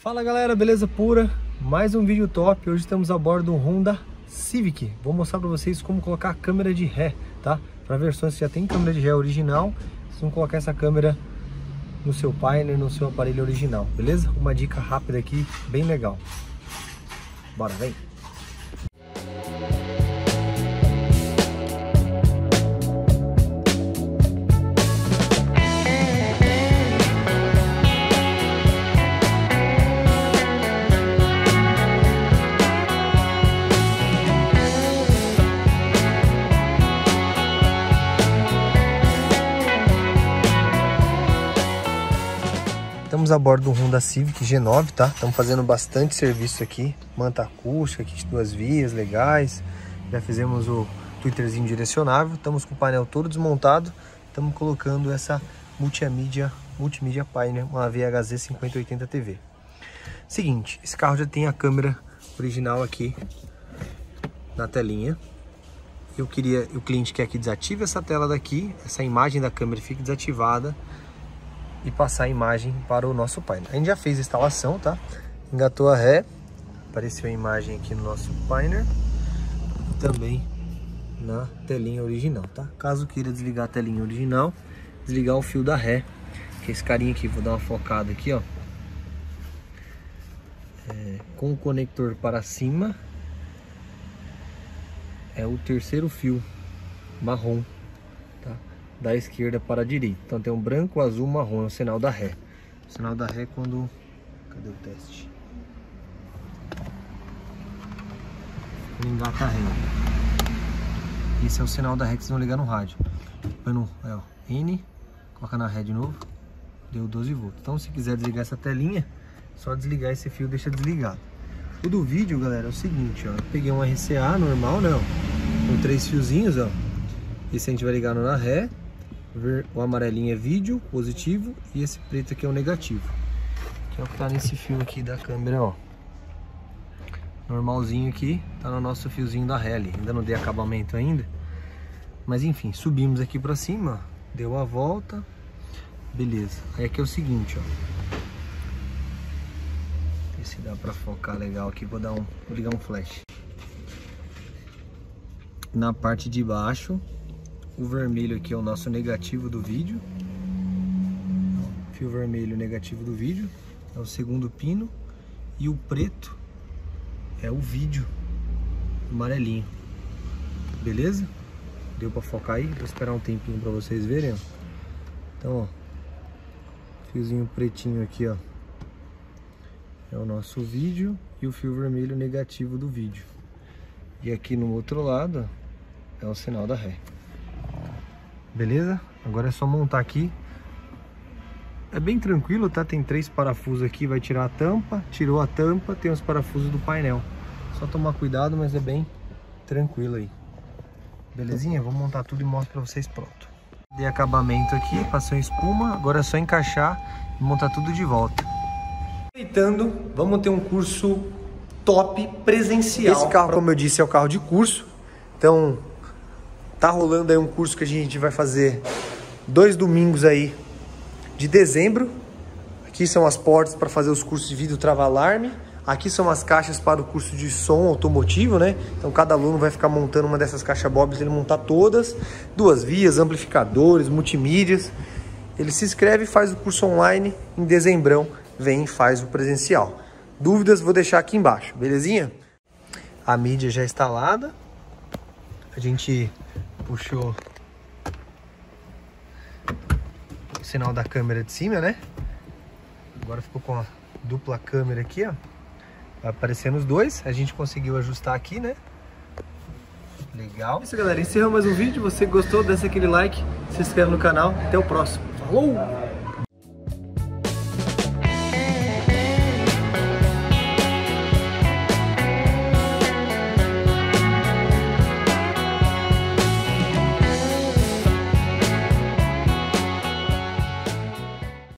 Fala galera, beleza pura? Mais um vídeo top. Hoje estamos a bordo do Honda Civic. Vou mostrar para vocês como colocar a câmera de ré, tá? Para versões que já tem câmera de ré original, vocês vão colocar essa câmera no seu Pioneer, no seu aparelho original, beleza? Uma dica rápida aqui, bem legal. Bora, vem! Estamos a bordo do Honda Civic G9, tá? Estamos fazendo bastante serviço aqui. Manta acústica aqui de 2 vias, legais. Já fizemos o twitterzinho direcionável. Estamos com o painel todo desmontado. Estamos colocando essa multimídia Pioneer, uma VHZ 5080 TV. Seguinte, esse carro já tem a câmera original aqui na telinha. O cliente quer que desative essa tela daqui, essa imagem da câmera fique desativada e passar a imagem para o nosso painel. A gente já fez a instalação, tá? Engatou a ré, apareceu a imagem aqui no nosso painel e também na telinha original, tá? Caso queira desligar a telinha original, desligar o fio da ré, que é esse carinha aqui, vou dar uma focada aqui, ó. Com o conector para cima, é o terceiro fio marrom, tá? Da esquerda para a direita. Então tem um branco, azul, marrom, é o sinal da ré. O sinal da ré é quando... Cadê o teste? Quando engata a ré. Esse é o sinal da ré que vocês vão ligar no rádio. Põe no N, coloca na ré de novo, deu 12 volts. Então se quiser desligar essa telinha, só desligar esse fio, deixa desligado. O do vídeo, galera, é o seguinte, ó. Eu peguei um RCA normal, né, ó, com 3 fiozinhos, ó. Esse a gente vai ligar no na ré. O amarelinho é vídeo, positivo, e esse preto aqui é o negativo. Que é o que tá nesse fio aqui da câmera, ó. Normalzinho aqui, tá no nosso fiozinho da ré ali. Ainda não dei acabamento ainda. Mas enfim, subimos aqui pra cima, ó. Deu a volta. Beleza. Aí aqui é o seguinte, ó. Ver se dá pra focar legal aqui. Vou ligar um flash. Na parte de baixo, o vermelho aqui é o nosso negativo do vídeo. Fio vermelho negativo do vídeo é o segundo pino. E o preto é o vídeo amarelinho. Beleza? Deu pra focar aí? Vou esperar um tempinho pra vocês verem, ó. Então, ó, fiozinho pretinho aqui, ó, é o nosso vídeo. E o fio vermelho negativo do vídeo. E aqui no outro lado, ó, é o sinal da ré. Beleza? Agora é só montar aqui. É bem tranquilo, tá? Tem 3 parafusos aqui, vai tirar a tampa. Tirou a tampa, tem os parafusos do painel. Só tomar cuidado, mas é bem tranquilo aí. Belezinha? Vou montar tudo e mostro pra vocês pronto. Dei acabamento aqui, passou em espuma. Agora é só encaixar e montar tudo de volta. Aproveitando, vamos ter um curso top presencial. Esse carro, como eu disse, é o carro de curso. Então... tá rolando aí um curso que a gente vai fazer 2 domingos aí de dezembro. Aqui são as portas para fazer os cursos de vídeo trava-alarme. Aqui são as caixas para o curso de som automotivo, né? Então cada aluno vai ficar montando uma dessas caixas bobs, ele montar todas. 2 vias, amplificadores, multimídias. Ele se inscreve e faz o curso online. Em dezembrão vem e faz o presencial. Dúvidas vou deixar aqui embaixo, belezinha? A mídia já instalada. A gente... puxou o sinal da câmera de cima, né? Agora ficou com a dupla câmera aqui, ó. Vai aparecendo os 2. A gente conseguiu ajustar aqui, né? Legal. É isso, galera. Encerramos mais um vídeo. Se você gostou, deixa aquele like, se inscreve no canal. Até o próximo. Falou!